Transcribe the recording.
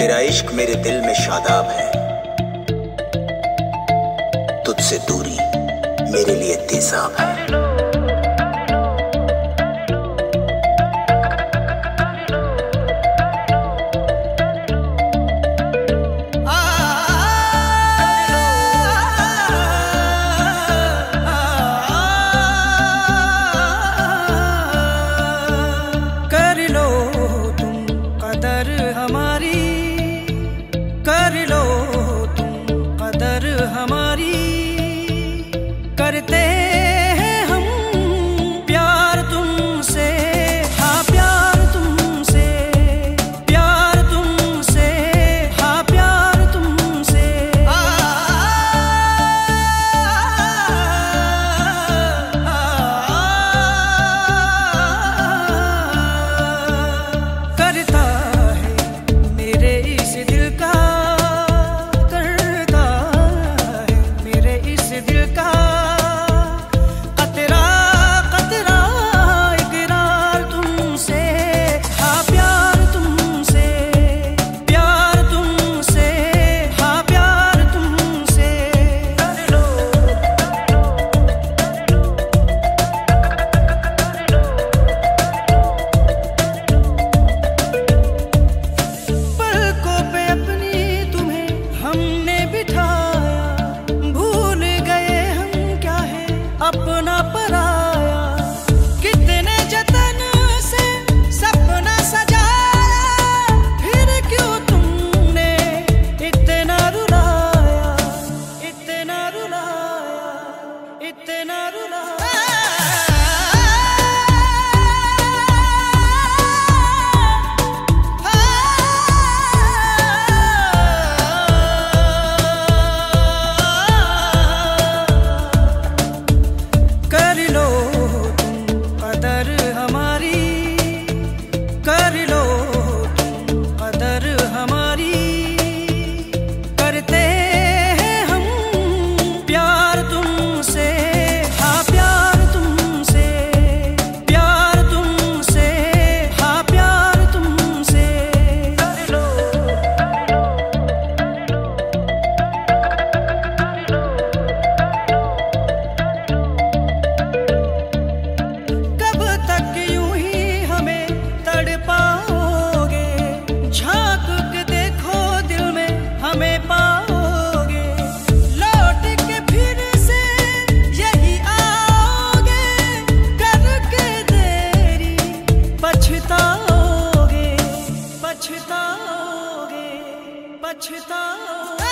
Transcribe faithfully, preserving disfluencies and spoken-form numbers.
तेरा इश्क मेरे दिल में शादाब है, तुझसे दूरी मेरे लिए तेजाब है। करते हैं हम प्यार तुमसे, हाँ प्यार तुमसे, प्यार तुमसे, हाँ प्यार तुमसे। आ, आ, आ, करता है मेरे इस दिल का, करता है मेरे इस दिल का अपना पराया। कितने जतन से सपना सजाया, फिर क्यों तुमने इतना रुलाया, इतना रुलाया, इतना रुलाया। कर लो तुम कदर हमारी, कर लो तुम कदर हमारी, करते हैं हम प्यार तुमसे, हाँ प्यार तुमसे, प्यार तुमसे, हाँ प्यार तुमसे। कर लो कब तक यूं ही हमें तड़पाओगे, झांक के देखो दिल में हमें पाओगे, लौट के फिर से यही आओगे, करके देरी पछताओगे, पछताओगे, पछताओगे।